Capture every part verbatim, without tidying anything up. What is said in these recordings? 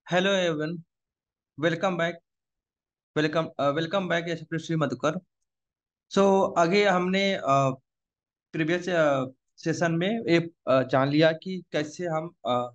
Hello everyone. Welcome back. Welcome welcome back Yashpriya Shri Madhukar. So आगे हमने previous session में ये अ, जान लिया कि कैसे हम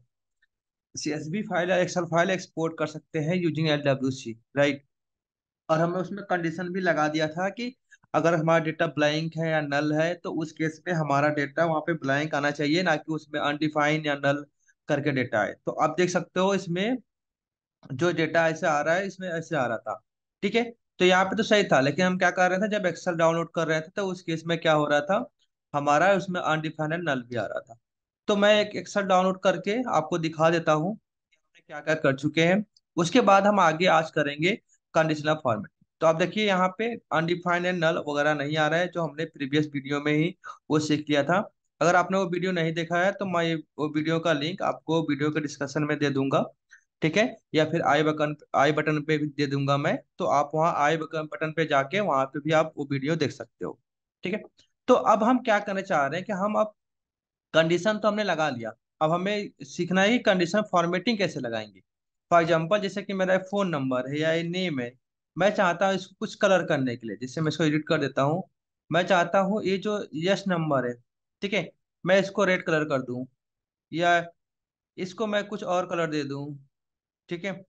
सीएसवी फाइल या एक्सेल फाइल एक्सपोर्ट कर सकते हैं using L W C, right. और हमने उसमें कंडीशन भी लगा दिया था कि अगर हमारा डेटा ब्लैंक है या नल है तो उस केस में हमारा डेटा वहाँ पे ब्लैंक आना चाहिए, ना कि उसमें अनडिफाइन या नल करके डेटा आए। तो आप देख सकते हो इसमें जो डेटा ऐसे आ रहा है, इसमें ऐसे आ रहा था। ठीक है। तो यहाँ पे तो सही था, लेकिन हम क्या कर रहे थे, जब एक्सेल डाउनलोड कर रहे थे तो उस केस में क्या हो रहा था, हमारा उसमें अनडिफाइंड नल भी आ रहा था। तो मैं एक एक्सेल डाउनलोड करके आपको दिखा देता हूँ कि हमने क्या क्या कर चुके हैं। उसके बाद हम आगे आज करेंगे कंडीशनल फॉर्मेट। तो आप देखिए यहाँ पे अनडिफाइंड एंड नल वगैरह नहीं आ रहा है, जो हमने प्रीवियस वीडियो में ही वो सीख लिया था। अगर आपने वो वीडियो नहीं देखा है तो मैं ये- वो वीडियो का लिंक आपको वीडियो के डिस्कशन में दे दूंगा। ठीक है। या फिर आई बटन आई बटन पे भी दे दूंगा मैं, तो आप वहाँ आई बटन पे जाके वहां पे भी आप वो वीडियो देख सकते हो। ठीक है। तो अब हम क्या करने चाह रहे हैं कि हम अब कंडीशन तो हमने लगा लिया। अब हमें सीखना है कि कंडीशन फॉर्मेटिंग कैसे लगाएंगे। फॉर एग्जांपल जैसे कि मेरा फोन नंबर है या ये नेम है, मैं चाहता हूँ इसको कुछ कलर करने के लिए, जिससे मैं इसको एडिट कर देता हूँ। मैं चाहता हूँ ये जो यस नंबर है, ठीक है, मैं इसको रेड कलर कर दूं, या इसको मैं कुछ और कलर दे दूं। ठीक है।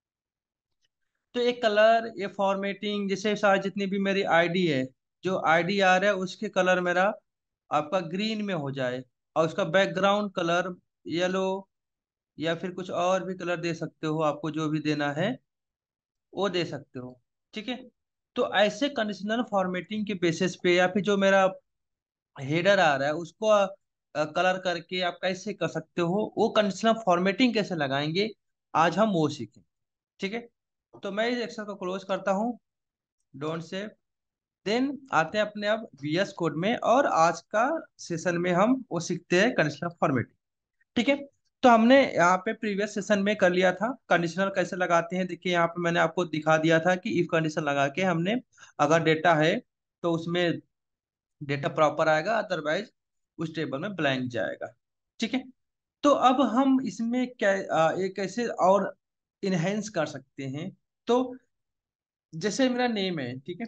तो ये कलर, ये फॉर्मेटिंग, जैसे सारी जितनी भी मेरी आईडी है, जो आईडी आ रहा है उसके कलर मेरा आपका ग्रीन में हो जाए, और उसका बैकग्राउंड कलर येलो, या फिर कुछ और भी कलर दे सकते हो, आपको जो भी देना है वो दे सकते हो। ठीक है। तो ऐसे कंडीशनल फॉर्मेटिंग के बेसिस पे, या फिर जो मेरा हेडर आ रहा है उसको कलर करके आप कैसे कर सकते हो, वो कंडीशनल फॉर्मेटिंग कैसे लगाएंगे, आज हम वो सीखें। ठीक है। तो मैं इस एक्सेल को क्लोज करता हूँ। Don't save. देन आते हैं अपने अब वीएस कोड में, और आज का सेशन में हम वो सीखते हैं कंडीशनल फॉर्मेटिंग। ठीक है। तो हमने यहाँ पे प्रीवियस सेशन में कर लिया था कंडीशनल कैसे लगाते हैं। देखिए यहाँ पे मैंने आपको दिखा दिया था कि इफ कंडीशन लगा के हमने, अगर डेटा है तो उसमें डेटा प्रॉपर आएगा, अदरवाइज उस टेबल में ब्लैंक जाएगा। ठीक है। तो अब हम इसमें क्या आ, एक कैसे और इनहेंस कर सकते हैं। तो जैसे मेरा नेम है, ठीक है,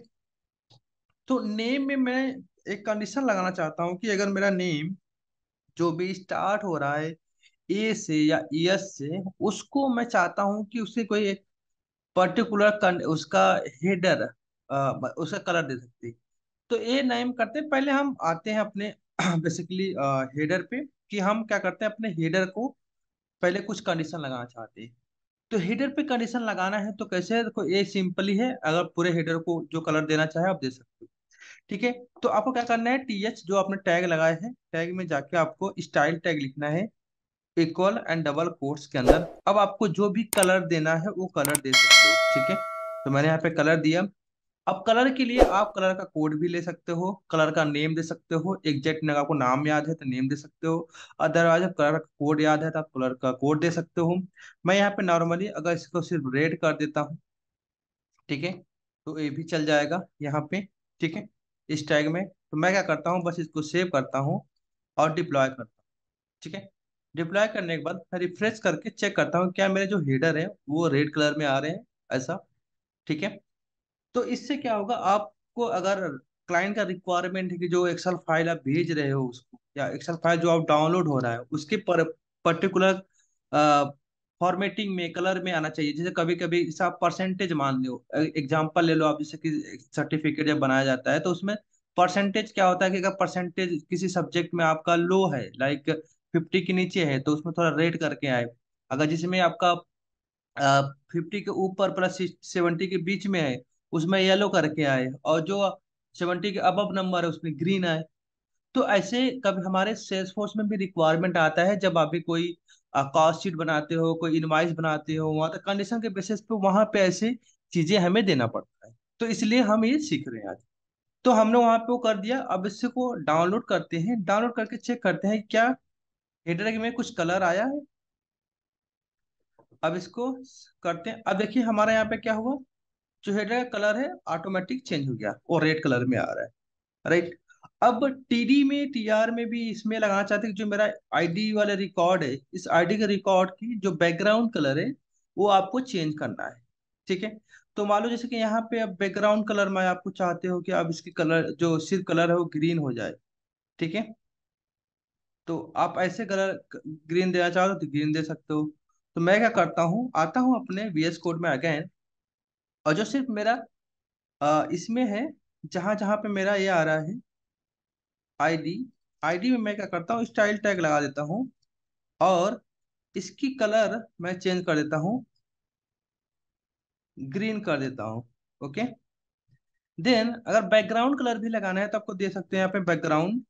तो नेम में मैं एक कंडीशन लगाना चाहता हूँ कि अगर मेरा नेम जो भी स्टार्ट हो रहा है ए से या एस से, उसको मैं चाहता हूँ कि उससे कोई एक पर्टिकुलर उसका हेडर, उसका कलर दे सकते हैं। तो ये नेम करते हैं, पहले हम आते हैं अपने बेसिकली हेडर पे, कि हम क्या करते हैं अपने हेडर को पहले कुछ कंडीशन लगाना चाहते हैं। तो हेडर पे कंडीशन लगाना है तो कैसे है, देखो ये सिंपल ही है। अगर पूरे हेडर को जो कलर देना चाहे आप दे सकते हो। ठीक है। तो आपको क्या करना है, टी एच जो आपने टैग लगाए हैं, टैग में जाके आपको स्टाइल टैग लिखना है, इक्वल एंड डबल कोट्स के अंदर। अब आपको जो भी कलर देना है वो कलर दे सकते हो। ठीक है। तो मैंने यहाँ पे कलर दिया। अब कलर के लिए आप कलर का कोड भी ले सकते हो, कलर का नेम दे सकते हो। एग्जैक्ट अगर आपको नाम याद है तो नेम दे सकते हो, अदरवाइज कलर का कोड याद है तो आप कलर का कोड दे सकते हो। मैं यहाँ पे नॉर्मली अगर इसको सिर्फ रेड कर देता हूँ, ठीक है, तो ये भी चल जाएगा यहाँ पे। ठीक है। इस टैग में तो मैं क्या करता हूँ, बस इसको सेव करता हूँ और डिप्लॉय करता हूँ। ठीक है। डिप्लॉय करने के बाद मैं रिफ्रेश करके चेक करता हूँ क्या मेरे जो हेडर है वो रेड कलर में आ रहे हैं, ऐसा। ठीक है। तो इससे क्या होगा, आपको अगर क्लाइंट का रिक्वायरमेंट है कि जो एक्सेल फाइल आप भेज रहे हो उसको, या एक्सेल फाइल जो आप डाउनलोड हो रहा है उसके पर पर्टिकुलर फॉर्मेटिंग में कलर में आना चाहिए। जैसे कभी कभी जैसे आप परसेंटेज मान लो, एग्जांपल ले लो आप, जैसे कि सर्टिफिकेट जब बनाया जाता है तो उसमें परसेंटेज क्या होता है कि अगर परसेंटेज किसी सब्जेक्ट में आपका लो है, लाइक फिफ्टी के नीचे है, तो उसमें थोड़ा रेट करके आए। अगर जिसमें आपका फिफ्टी के ऊपर प्लस सेवेंटी के बीच में है, उसमें येलो करके आए, और जो सेवेंटी के अबव नंबर है उसमें ग्रीन आए। तो ऐसे कभी हमारे सेल्सफोर्स में भी रिक्वायरमेंट आता है, जब आप भी कोई कॉस्ट शीट बनाते हो, कोई इनवाइस बनाते हो, वहाँ तक कंडीशन के बेसिस पे वहाँ पे ऐसी चीजें हमें देना पड़ता है। तो इसलिए हम ये सीख रहे हैं आज। तो हमने वहाँ पे वो कर दिया। अब इससे को डाउनलोड करते हैं, डाउनलोड करके चेक करते हैं क्या हेडर में कुछ कलर आया है। अब इसको करते हैं। अब देखिए हमारा यहाँ पे क्या हुआ, जो हेडर का कलर है ऑटोमेटिक चेंज हो गया, और रेड कलर में आ रहा है, राइट। अब टीडी में टीआर में भी इसमें लगाना चाहते हैं कि जो मेरा आईडी वाला रिकॉर्ड है, इस आईडी के रिकॉर्ड की जो बैकग्राउंड कलर है वो आपको चेंज करना है। ठीक है। तो मान लो जैसे कि यहाँ पे अब बैकग्राउंड कलर में आपको चाहते हो कि अब इसकी कलर जो सिर्फ कलर है वो ग्रीन हो जाए। ठीक है। तो आप ऐसे कलर ग्रीन देना चाहो तो ग्रीन दे सकते हो। तो मैं क्या करता हूँ, आता हूँ अपने वी एस कोड में अगेन, और जो सिर्फ मेरा अ, इसमें है, जहां जहां पे मेरा ये आ रहा है आईडी, आईडी में मैं क्या करता हूँ स्टाइल टैग लगा देता हूँ, और इसकी कलर मैं चेंज कर देता हूँ, ग्रीन कर देता हूँ। ओके। देन अगर बैकग्राउंड कलर भी लगाना है तो आपको दे सकते हैं यहाँ पे बैकग्राउंड,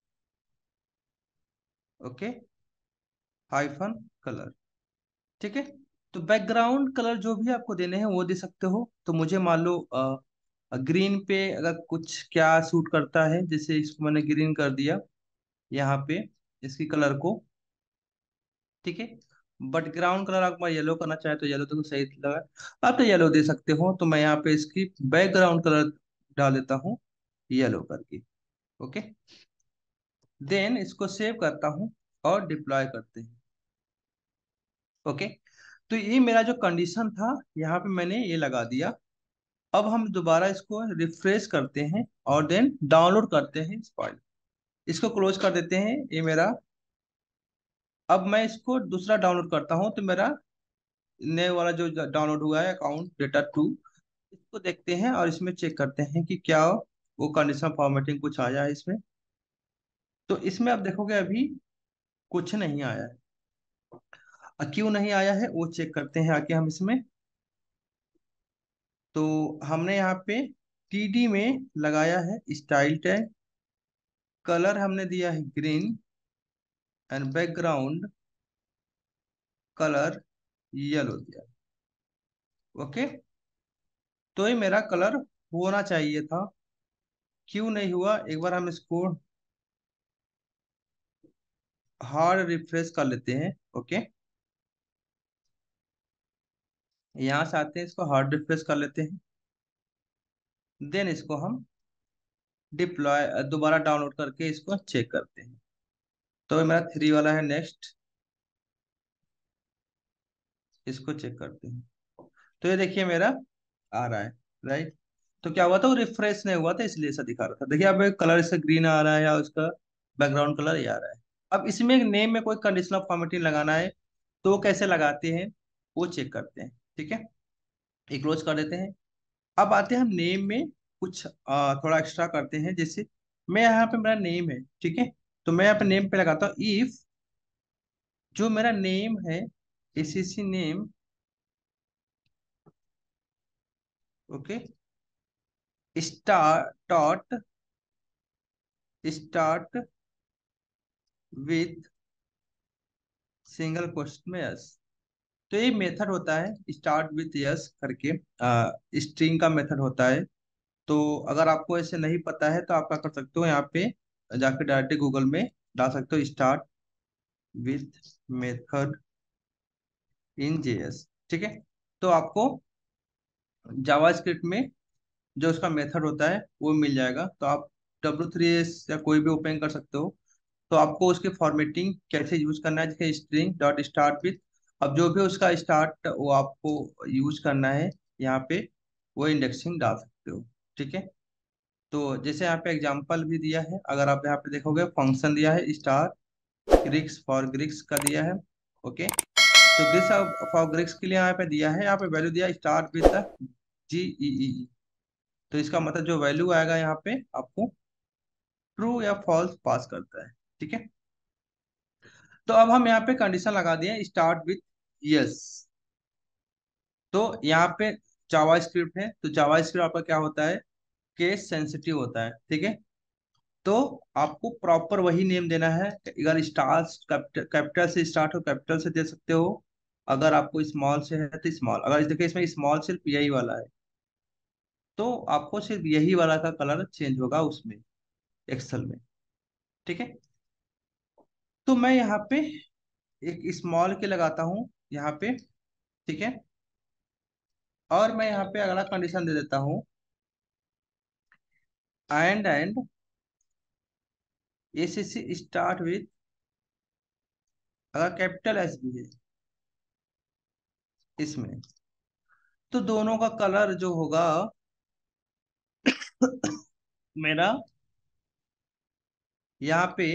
ओके, हाइफन कलर। ठीक है। तो बैकग्राउंड कलर जो भी आपको देने हैं वो दे सकते हो। तो मुझे मान लो ग्रीन पे अगर कुछ क्या सूट करता है, जैसे इसको मैंने ग्रीन कर दिया यहाँ पे, इसकी कलर को। ठीक है। बट ग्राउंड कलर आप येलो करना चाहे तो येलो तो सही लगा, आप तो येलो दे सकते हो। तो मैं यहाँ पे इसकी बैकग्राउंड कलर डाल देता हूँ येलो करके। ओके। देन इसको सेव करता हूँ और डिप्लॉय करते हैं। ओके। तो ये मेरा जो कंडीशन था यहाँ पे मैंने ये लगा दिया। अब हम दोबारा इसको रिफ्रेश करते हैं और देन डाउनलोड करते हैं इस फाइल, इसको क्लोज कर देते हैं ये मेरा। अब मैं इसको दूसरा डाउनलोड करता हूँ, तो मेरा नए वाला जो डाउनलोड हुआ है अकाउंट डेटा टू, इसको देखते हैं और इसमें चेक करते हैं कि क्या वो कंडीशन फॉर्मेटिंग कुछ आया है इसमें। तो इसमें आप देखोगे अभी कुछ नहीं आया है। और क्यों नहीं आया है वो चेक करते हैं आके हम इसमें। तो हमने यहाँ पे टीडी में लगाया है स्टाइल टैग, कलर हमने दिया है green, and background colour yellow दिया। ओके। तो ये मेरा कलर होना चाहिए था, क्यों नहीं हुआ, एक बार हम इसको हार्ड रिफ्रेश कर लेते हैं। ओके। यहाँ से आते हैं, इसको हार्ड रिफ्रेश कर लेते हैं। देन इसको हम डिप्लॉय दोबारा डाउनलोड करके इसको चेक करते हैं। तो ये मेरा थ्री वाला है, नेक्स्ट इसको चेक करते हैं। तो ये देखिए मेरा आ रहा है, राइट। तो क्या हुआ था, वो रिफ्रेश नहीं हुआ था इसलिए ऐसा दिखा रहा था। देखिए अब कलर इसका ग्रीन आ रहा है या उसका बैकग्राउंड कलर ये आ रहा है। अब इसमें नेम में कोई कंडीशनल फॉर्मेटिंग लगाना है तो वो कैसे लगाते हैं वो चेक करते हैं। ठीक है। ये क्लोज कर देते हैं। अब आते हैं हम नेम में कुछ अ, थोड़ा एक्स्ट्रा करते हैं। जैसे मैं यहाँ पे मेरा नेम है, ठीक है, तो मैं यहाँ पे नेम पे लगाता हूँ इफ जो मेरा नेम है ACC name, okay, star dot start with single question में यस। तो ये मेथड होता है स्टार्ट विथ यस करके, स्ट्रिंग का मेथड होता है। तो अगर आपको ऐसे नहीं पता है तो आप क्या कर सकते हो, यहाँ पे जाके डायरेक्ट गूगल में डाल सकते हो start with method in JS. ठीक है। तो आपको जावास्क्रिप्ट में जो उसका मेथड होता है वो मिल जाएगा। तो आप डब्ल्यू थ्री एस या कोई भी ओपन कर सकते हो। तो आपको उसकी फॉर्मेटिंग कैसे यूज करना है, जैसे स्ट्रिंग डॉट स्टार्ट विथ, अब जो भी उसका स्टार्ट वो आपको यूज करना है यहाँ पे, वो इंडेक्सिंग डाल सकते हो। ठीक है। तो जैसे यहाँ पे एग्जांपल भी दिया है, अगर आप यहाँ पे देखोगे फंक्शन दिया है स्टार ग्रीक्स फॉर ग्रीक्स का दिया है। ओके। तो ग्रीक्स फॉर ग्रीक्स के लिए यहाँ पे दिया है, यहाँ पे वैल्यू दिया स्टार्ट विद जी ई ई। तो इसका मतलब जो वैल्यू आएगा यहाँ पे आपको ट्रू या फॉल्स पास करता है। ठीक है। तो अब हम यहाँ पे कंडीशन लगा दिए स्टार्ट विथ यस। तो यहाँ पे जावा स्क्रिप्ट है, तो जावा स्क्रिप्ट आपका क्या होता है, केस सेंसिटिव होता है। ठीक है। तो आपको प्रॉपर वही नेम देना है। अगर स्टार कैपिटल से स्टार्ट हो कैपिटल से दे सकते हो, अगर आपको स्मॉल से है तो स्मॉल। अगर इस देखिए इसमें स्मॉल सिर्फ यही वाला है, तो आपको सिर्फ यही वाला का कलर चेंज होगा उसमें, एक्सेल में। ठीक है। तो मैं यहाँ पे एक स्मॉल के लगाता हूँ यहाँ पे। ठीक है। और मैं यहाँ पे अगला कंडीशन दे देता हूँ and and ACC start with, अगर कैपिटल एस भी है इसमें। तो दोनों का कलर जो होगा मेरा यहाँ पे,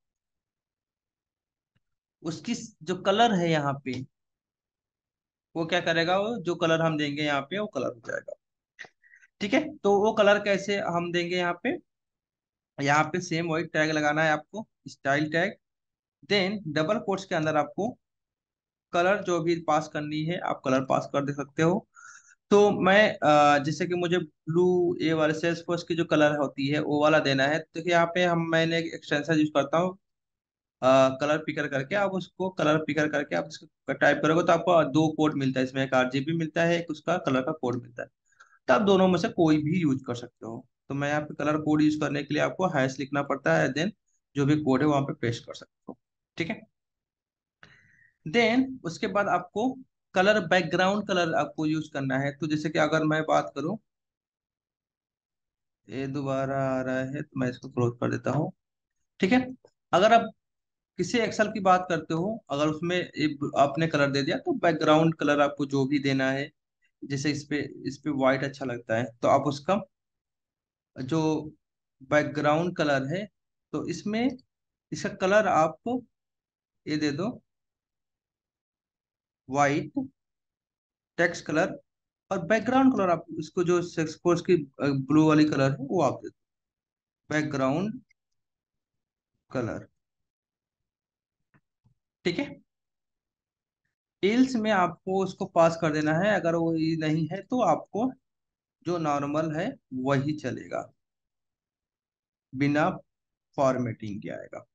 उसकी जो कलर है यहाँ पे, वो क्या करेगा, वो जो कलर हम देंगे यहाँ पे वो कलर हो जाएगा। ठीक है, तो वो कलर कैसे हम देंगे यहाँ पे, यहाँ पे सेम वही टैग लगाना है आपको, style tag. Then double quotes के अंदर आपको कलर जो भी पास करनी है आप कलर पास कर दे सकते हो। तो मैं अ, जैसे कि मुझे ब्लू, ये वाले सेल्सफोर्स की जो कलर होती है वो वाला देना है, तो यहाँ पे हम मैंने एक एक्सटेंशन यूज करता हूँ, कलर पिकर करके। आप उसको कलर पिकर करके आप उसको टाइप करोगे तो आपको दो कोड मिलता है इसमें, एक आरजीबी मिलता है, एक उसका कलर का कोड मिलता है। तो आप दोनों में से कोई भी यूज कर सकते हो। तो मैं यहाँ पे कलर कोड यूज करने के लिए आपको हैश लिखना पड़ता है, देन जो भी कोड है वहां पे पेस्ट कर सकते हो। ठीक है, देन उसके बाद आपको कलर, बैकग्राउंड कलर आपको यूज करना है। तो जैसे कि अगर मैं बात करूं, ये दोबारा आ रहा है तो मैं इसको क्लोज कर देता हूँ। ठीक है, अगर आप किसी एक्सेल की बात करते हो, अगर उसमें एक आपने कलर दे दिया तो बैकग्राउंड कलर आपको जो भी देना है, जैसे इस पे इस पे व्हाइट अच्छा लगता है तो आप उसका जो बैकग्राउंड कलर है, तो इसमें इसका कलर आप ये दे दो, व्हाइट टेक्स्ट कलर। और बैकग्राउंड कलर आप इसको जो सेक्सपोर्स की ब्लू वाली कलर है वो आप दे दो, बैकग्राउंड कलर। ठीक है, टेल्स में आपको उसको पास कर देना है, अगर वो ये नहीं है तो आपको जो नॉर्मल है वही चलेगा, बिना फॉर्मेटिंग के आएगा।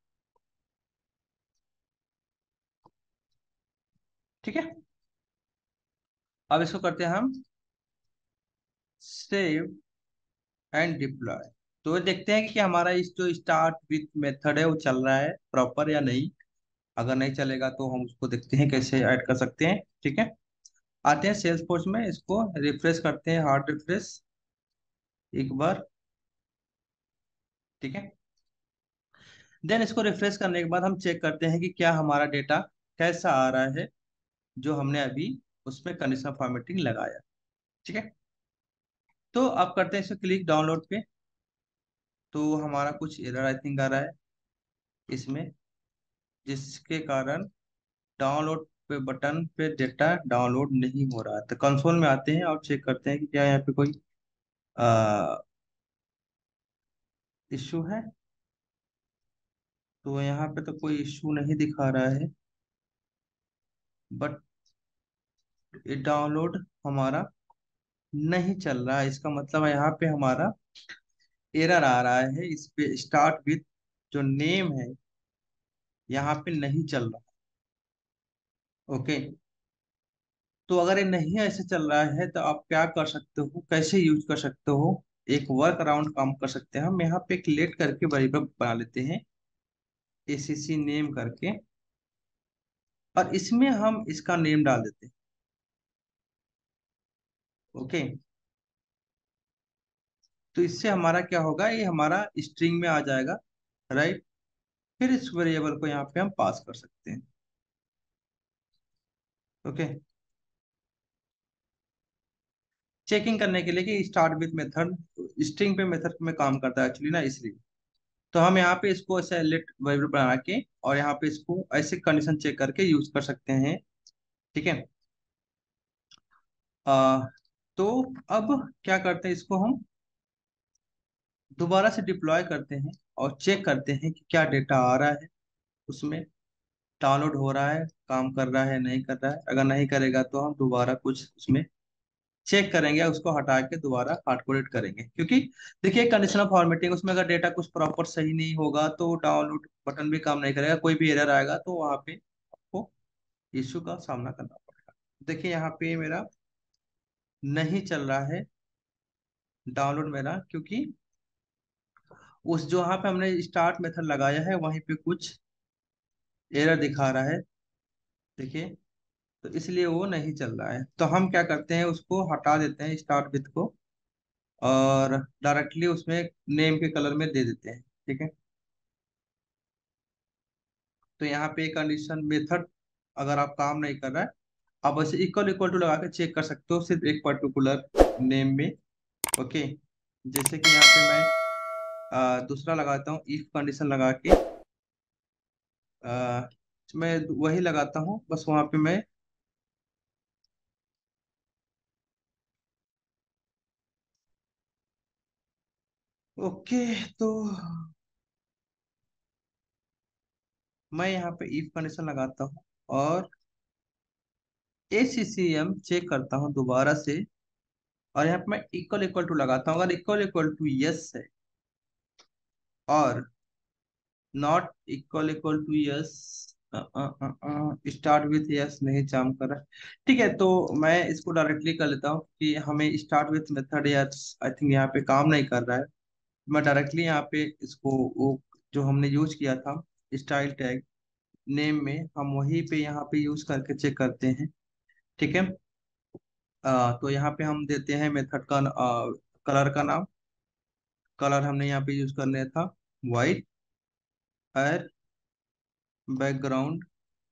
ठीक है, अब इसको करते हैं हम सेव एंड डिप्लॉय। तो ये देखते हैं कि, कि हमारा इस जो स्टार्ट विथ मेथड है वो चल रहा है प्रॉपर या नहीं। अगर नहीं चलेगा तो हम उसको देखते हैं कैसे ऐड कर सकते हैं। ठीक है, आते हैं सेल्स फोर्स में, इसको रिफ्रेश करते हैं, हार्ड रिफ्रेश एक बार। ठीक है, देन इसको रिफ्रेश करने के बाद हम चेक करते हैं कि क्या हमारा डेटा कैसा आ रहा है, जो हमने अभी उसमें कंडीशनल फॉर्मेटिंग लगाया। ठीक है, तो आप करते हैं इसको क्लिक डाउनलोड पे, तो हमारा कुछ एरर आई थिंक आ रहा है इसमें, जिसके कारण डाउनलोड पे बटन पे डेटा डाउनलोड नहीं हो रहा है। तो कंसोल में आते हैं और चेक करते हैं कि क्या यहाँ पे कोई इश्यू है। तो यहाँ पे तो कोई इश्यू नहीं दिखा रहा है, बट ये डाउनलोड हमारा नहीं चल रहा है। इसका मतलब है यहाँ पे हमारा एरर आ रहा है, इस पे स्टार्ट विथ जो नेम है यहाँ पे नहीं चल रहा। ओके, तो अगर ये नहीं ऐसे चल रहा है तो आप क्या कर सकते हो, कैसे यूज कर सकते हो, एक वर्क अराउंड काम कर सकते हैं हम। यहाँ पे एक लेट करके वेरिएबल बना लेते हैं, एसीसी नेम करके, और इसमें हम इसका नेम डाल देते हैं। ओके, तो इससे हमारा क्या होगा, ये हमारा स्ट्रिंग में आ जाएगा, राइट। फिर इस वेरिएबल को यहाँ पे हम पास कर सकते हैं। ओके, चेकिंग करने के लिए कि स्टार्ट विथ मेथड स्ट्रिंग पे मेथड में काम करता है एक्चुअली ना, इसलिए। तो हम यहाँ पे इसको ऐसे लेट वेरिएबल बना के और यहाँ पे इसको ऐसे कंडीशन चेक करके यूज कर सकते हैं। ठीक है, आ, तो अब क्या करते हैं, इसको हम दोबारा से डिप्लॉय करते हैं और चेक करते हैं कि क्या डेटा आ रहा है, उसमें डाउनलोड हो रहा है, काम कर रहा है, नहीं कर रहा है। अगर नहीं करेगा तो हम दोबारा कुछ उसमें चेक करेंगे, उसको हटा के दोबारा हार्ड कोडेड करेंगे। क्योंकि देखिए कंडीशनल फॉर्मेटिंग, उसमें अगर डेटा कुछ प्रॉपर सही नहीं होगा तो डाउनलोड बटन भी काम नहीं करेगा, कोई भी एरर आएगा तो वहाँ पे आपको इश्यू का सामना करना पड़ेगा। देखिए यहाँ पे मेरा नहीं चल रहा है डाउनलोड मेरा, क्योंकि उस जो वहाँ पे हमने स्टार्ट मेथड लगाया है वहीं पे कुछ एरर दिखा रहा है। देखिए, तो इसलिए वो नहीं चल रहा है। तो हम क्या करते हैं, उसको हटा देते हैं स्टार्ट विथ को, और डायरेक्टली उसमें नेम के कलर में दे देते हैं। ठीक है, तो यहाँ पे कंडीशन मेथड अगर आप काम नहीं कर रहा है आप वैसे इक्वल इक्वल टू लगा के चेक कर सकते हो सिर्फ एक पर्टिकुलर नेम में। ओके, जैसे कि यहाँ पे मैं अ, दूसरा लगाता हूँ इफ कंडीशन लगा के। अ, मैं वही लगाता हूँ, बस वहां पे मैं ओके। तो मैं यहाँ पे इफ कंडीशन लगाता हूँ और ए सी सी एम चेक करता हूँ दोबारा से। और यहाँ पे मैं इक्वल इक्वल टू लगाता हूँ, अगर इक्वल इक्वल टू यस है और not equal equal to S, start with S नहीं काम कर रहा। ठीक है, तो मैं इसको डायरेक्टली कर लेता हूँ कि हमें start with method S I think यहाँ पे काम नहीं कर रहा है। मैं डायरेक्टली यहाँ पे इसको वो जो हमने यूज किया था स्टाइल टैग नेम में, हम वहीं पे यहाँ पे यूज करके चेक करते हैं। ठीक है, अ, तो यहाँ पे हम देते हैं मेथड का कलर का नाम। कलर हमने यहाँ पे यूज करने था वाइट, और बैकग्राउंड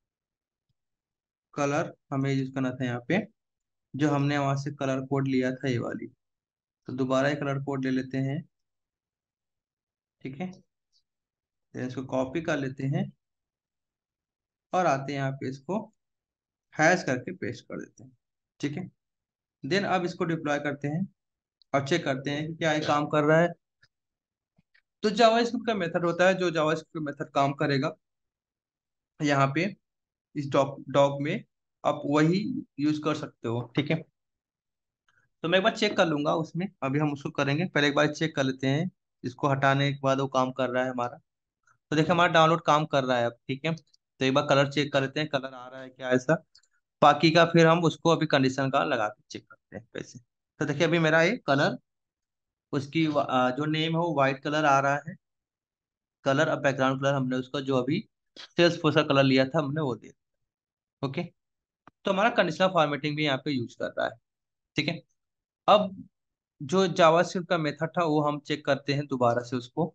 कलर हमें यूज करना था यहाँ पे, जो हमने वहां से कलर कोड लिया था ये वाली। तो दोबारा ये कलर कोड ले लेते हैं। ठीक है, तो इसको कॉपी कर लेते हैं और आते हैं यहाँ पे इसको हैश करके पेस्ट कर देते हैं। ठीक है, देन अब इसको डिप्लॉय करते हैं और चेक करते हैं कि क्या ये काम कर रहा है। तो जावास्क्रिप्ट का मेथड होता है जो जावास्क्रिप्ट मेथड काम करेगा यहाँ पे इस डॉग डॉग में, आप वही यूज कर सकते हो। ठीक है, तो मैं एक बार चेक कर लूंगा उसमें, अभी हम उसको करेंगे, पहले एक बार चेक कर लेते हैं इसको हटाने के बाद वो काम कर रहा है हमारा। तो देखिए हमारा डाउनलोड काम कर रहा है अब। ठीक है, तो एक बार कलर चेक कर लेते हैं, कलर आ रहा है क्या ऐसा। बाकी का फिर हम उसको अभी कंडीशन का लगा के चेक करते हैं कैसे। तो देखिए अभी मेरा ये कलर उसकी वा- आ, जो नेम है वो व्हाइट कलर आ रहा है। कलर अब बैकग्राउंड कलर हमने उसका जो अभी सेल्स फोर्स का कलर लिया था हमने वो दिया। ओके, तो हमारा कंडीशनल फॉर्मेटिंग भी यहाँ पे यूज कर रहा है। ठीक है, अब जो जावास्क्रिप्ट का मेथड था वो हम चेक करते हैं दोबारा से उसको।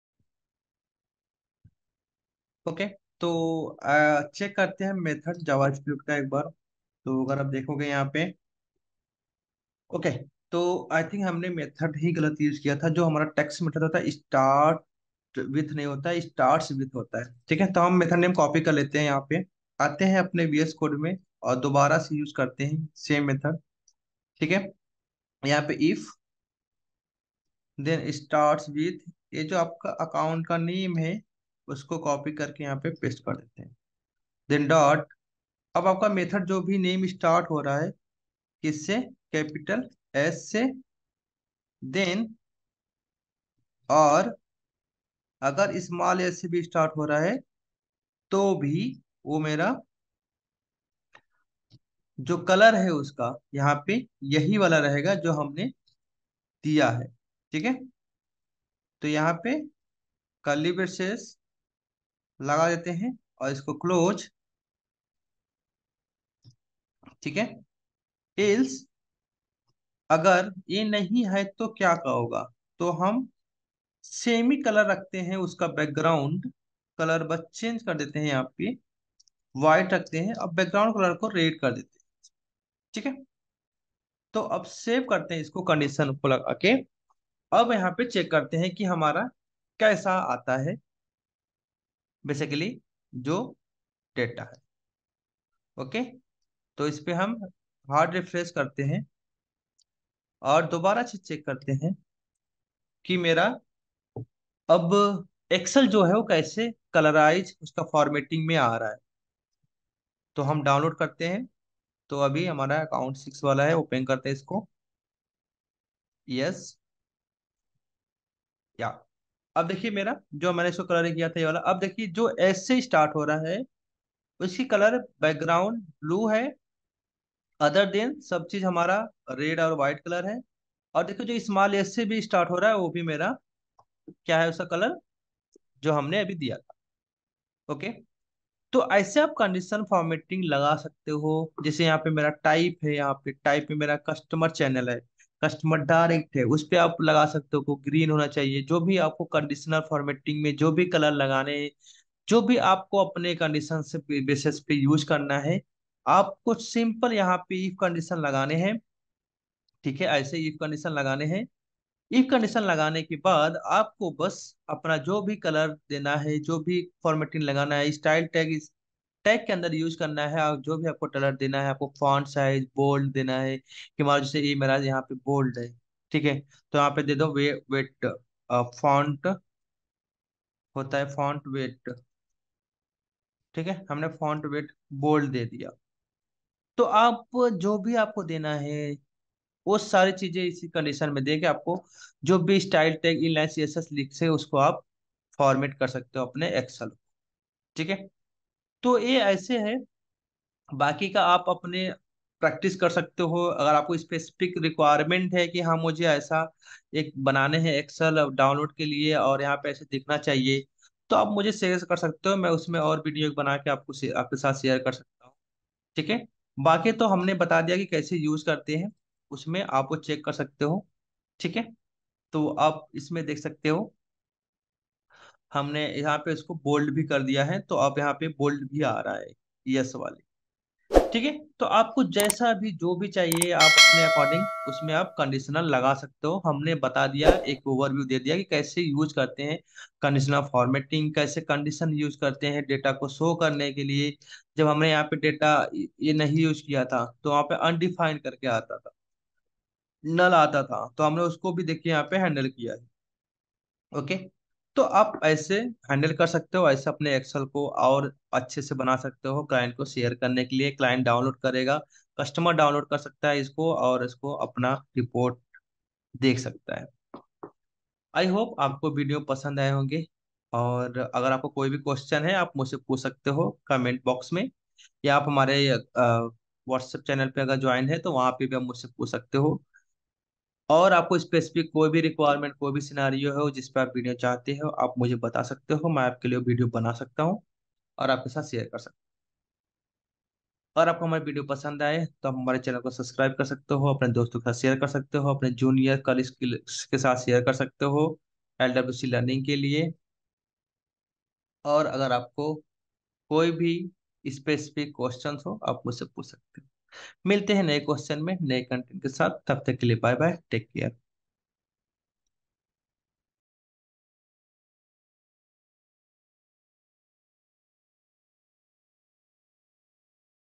ओके, तो चेक करते हैं मेथड जावास्क्रिप्ट का एक बार। तो अगर आप देखोगे यहाँ पे, ओके, तो आई थिंक हमने मेथड ही गलत यूज किया था। जो हमारा टेक्स्ट मेथड होता है स्टार्ट विथ नहीं होता है, स्टार्ट्स विथ होता है। ठीक है, तो हम मेथड नेम कॉपी कर लेते हैं यहाँ पे, आते हैं अपने वी एस कोड में और दोबारा से यूज करते हैं सेम मेथड। ठीक है, यहाँ पे इफ देन स्टार्ट्स विथ, ये जो आपका अकाउंट का नेम है उसको कॉपी करके यहाँ पे पेस्ट कर देते हैं। देन डॉट, अब आपका मेथड जो भी नेम स्टार्ट हो रहा है किससे, कैपिटल एस से। देन और अगर स्मॉल एस से भी स्टार्ट हो रहा है तो भी वो मेरा जो कलर है उसका यहाँ पे यही वाला रहेगा जो हमने दिया है। ठीक है, तो यहाँ पे कर्ली ब्रेसेस लगा देते हैं और इसको क्लोज। ठीक है, एल्स अगर ये नहीं है तो क्या का होगा, तो हम सेमी कलर रखते हैं उसका बैकग्राउंड कलर, बस चेंज कर देते हैं यहाँ पे, व्हाइट रखते हैं और बैकग्राउंड कलर को रेड कर देते हैं। ठीक है, तो अब सेव करते हैं इसको कंडीशन को लगा के। अब यहाँ पे चेक करते हैं कि हमारा कैसा आता है बेसिकली जो डेटा है। ओके, तो इस पे हम हार्ड रिफ्रेश करते हैं और दोबारा से चेक करते हैं कि मेरा अब एक्सेल जो है वो कैसे कलराइज उसका फॉर्मेटिंग में आ रहा है। तो हम डाउनलोड करते हैं। तो अभी हमारा अकाउंट सिक्स वाला है, ओपन करते हैं इसको। यस, या अब देखिए मेरा जो मैंने इसको कलर किया था ये वाला, अब देखिए जो एस से स्टार्ट हो रहा है उसकी कलर बैकग्राउंड ब्लू है, अदर देन सब चीज हमारा रेड और व्हाइट कलर है। और देखो जो स्मॉल एस से भी स्टार्ट हो रहा है वो भी मेरा क्या है उसका कलर जो हमने अभी दिया था। ओके, तो ऐसे आप कंडीशन फॉर्मेटिंग लगा सकते हो। जैसे यहाँ पे मेरा टाइप है, यहाँ पे टाइप में मेरा कस्टमर चैनल है, कस्टमर डायरेक्ट है, उस पे आप लगा सकते हो को ग्रीन होना चाहिए। जो भी आपको कंडीशनल फॉर्मेटिंग में जो भी कलर लगाने, जो भी आपको अपने कंडीशन से बेसिस पे यूज करना है, आपको सिंपल यहाँ पे इफ कंडीशन लगाने हैं। ठीक है, ऐसे इफ कंडीशन लगाने हैं। इफ कंडीशन लगाने के बाद आपको बस अपना जो भी कलर देना है, जो भी फॉर्मेटिंग लगाना है, स्टाइल टैग इस टैग के अंदर यूज करना है। और जो भी आपको कलर देना है, आपको फॉन्ट साइज बोल्ड देना है कि मान लो जैसे ये मेरा यहाँ पे बोल्ड है। ठीक है, तो यहाँ पे दे दो वे वेट फॉन्ट, होता है फॉन्ट वेट। ठीक है, हमने फॉन्ट वेट बोल्ड दे दिया। तो आप जो भी आपको देना है वो सारी चीजें इसी कंडीशन में दे के आपको जो भी स्टाइल टैग इनलाइन सीएसएस लिख से उसको आप फॉर्मेट कर सकते हो अपने एक्सेल। ठीक है, तो ये ऐसे है। बाकी का आप अपने प्रैक्टिस कर सकते हो। अगर आपको स्पेसिफिक रिक्वायरमेंट है कि हाँ मुझे ऐसा एक बनाने हैं एक्सेल डाउनलोड के लिए और यहाँ पे ऐसे दिखना चाहिए, तो आप मुझे शेयर कर सकते हो। मैं उसमें और वीडियो बना के आपको से- आपके साथ शेयर कर सकता हूँ। ठीक है, बाकी तो हमने बता दिया कि कैसे यूज करते हैं, उसमें आप वो चेक कर सकते हो। ठीक है, तो आप इसमें देख सकते हो हमने यहाँ पे इसको बोल्ड भी कर दिया है, तो अब यहाँ पे बोल्ड भी आ रहा है यस वाले। ठीक है, तो आपको जैसा भी जो भी चाहिए आप अपने अकॉर्डिंग उसमें आप कंडीशनल लगा सकते हो। हमने बता दिया, एक ओवरव्यू दे दिया कि कैसे यूज करते हैं कंडीशनल फॉर्मेटिंग, कैसे कंडीशन यूज करते हैं डेटा को शो करने के लिए। जब हमने यहाँ पे डेटा ये नहीं यूज किया था तो वहाँ पे अनडिफाइंड करके आता था, नल आता था, तो हमने उसको भी देखिए यहाँ पे हैंडल किया है। ओके, तो आप ऐसे हैंडल कर सकते हो, ऐसे अपने एक्सेल को और अच्छे से बना सकते हो क्लाइंट को शेयर करने के लिए। क्लाइंट डाउनलोड करेगा, कस्टमर डाउनलोड कर सकता है इसको और इसको अपना रिपोर्ट देख सकता है। आई होप आपको वीडियो पसंद आए होंगे। और अगर आपको कोई भी क्वेश्चन है आप मुझसे पूछ सकते हो कमेंट बॉक्स में, या आप हमारे व्हाट्सएप चैनल पे अगर ज्वाइन है तो वहाँ पे भी आप मुझसे पूछ सकते हो। और आपको स्पेसिफिक कोई भी रिक्वायरमेंट, कोई भी सिनारियो हो जिस पे आप वीडियो चाहते हो, आप मुझे बता सकते हो। मैं आपके लिए वीडियो बना सकता हूँ और आपके साथ शेयर कर सकता हूँ। और आपको हमारी वीडियो पसंद आए तो आप हमारे चैनल को सब्सक्राइब कर सकते हो, अपने दोस्तों के साथ शेयर कर सकते हो, अपने जूनियर कलीग्स के साथ शेयर कर सकते हो एल डब्ल्यू सी लर्निंग के लिए। और अगर आपको कोई भी स्पेसिफिक क्वेश्चन हो आप मुझसे पूछ सकते हो। मिलते हैं नए क्वेश्चन में नए कंटेंट के साथ, तब तक के लिए बाय बाय, टेक केयर।